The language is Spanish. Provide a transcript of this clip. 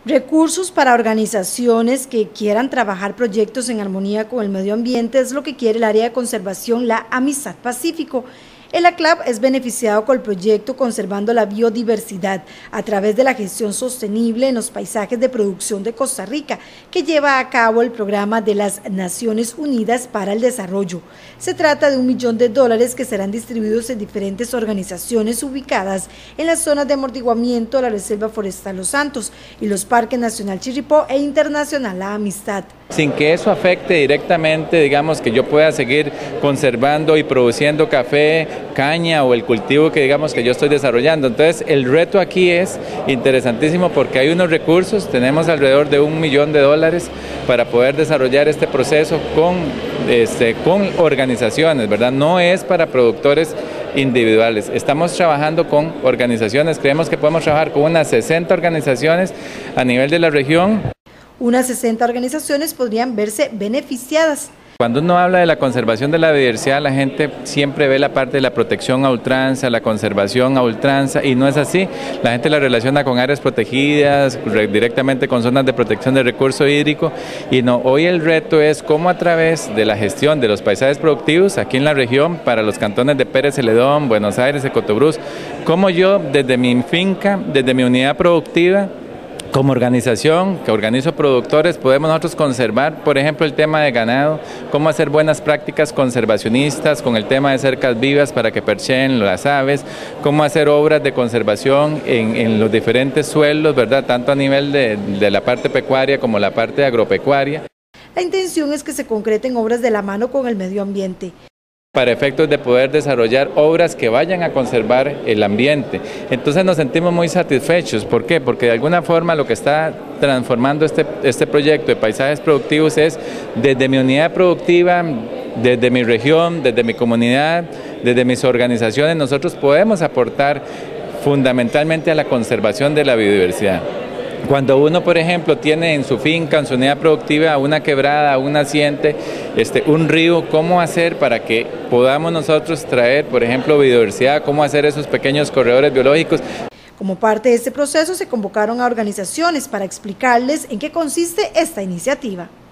Recursos para organizaciones que quieran trabajar proyectos en armonía con el medio ambiente es lo que quiere el área de conservación La Amistad Pacífico. El ACLAP es beneficiado con el proyecto Conservando la Biodiversidad a través de la gestión sostenible en los paisajes de producción de Costa Rica, que lleva a cabo el programa de las Naciones Unidas para el Desarrollo. Se trata de $1 millón que serán distribuidos en diferentes organizaciones ubicadas en las zonas de amortiguamiento de la Reserva Forestal Los Santos y los Parques Nacional Chirripó e Internacional La Amistad. Sin que eso afecte directamente, digamos, que yo pueda seguir conservando y produciendo café, caña o el cultivo que digamos que yo estoy desarrollando. Entonces el reto aquí es interesantísimo porque hay unos recursos, tenemos alrededor de $1 millón para poder desarrollar este proceso con organizaciones, ¿verdad? No es para productores individuales, estamos trabajando con organizaciones, creemos que podemos trabajar con unas 60 organizaciones a nivel de la región. Unas 60 organizaciones podrían verse beneficiadas. Cuando uno habla de la conservación de la biodiversidad, la gente siempre ve la parte de la protección a ultranza, la conservación a ultranza, y no es así. La gente la relaciona con áreas protegidas, directamente con zonas de protección de recurso hídrico, y no, hoy el reto es cómo a través de la gestión de los paisajes productivos aquí en la región, para los cantones de Pérez Celedón, Buenos Aires y Cotobruz, cómo yo desde mi finca, desde mi unidad productiva, como organización que organizo productores, podemos nosotros conservar, por ejemplo, el tema de ganado, cómo hacer buenas prácticas conservacionistas con el tema de cercas vivas para que percheen las aves, cómo hacer obras de conservación en los diferentes suelos, ¿verdad? Tanto a nivel de la parte pecuaria como la parte agropecuaria. La intención es que se concreten obras de la mano con el medio ambiente, para efectos de poder desarrollar obras que vayan a conservar el ambiente. Entonces nos sentimos muy satisfechos. ¿Por qué? Porque de alguna forma lo que está transformando este proyecto de paisajes productivos es desde mi unidad productiva, desde mi región, desde mi comunidad, desde mis organizaciones, nosotros podemos aportar fundamentalmente a la conservación de la biodiversidad. Cuando uno, por ejemplo, tiene en su finca, en su unidad productiva, una quebrada, un naciente, un río, ¿cómo hacer para que podamos nosotros traer, por ejemplo, biodiversidad? ¿Cómo hacer esos pequeños corredores biológicos? Como parte de este proceso se convocaron a organizaciones para explicarles en qué consiste esta iniciativa.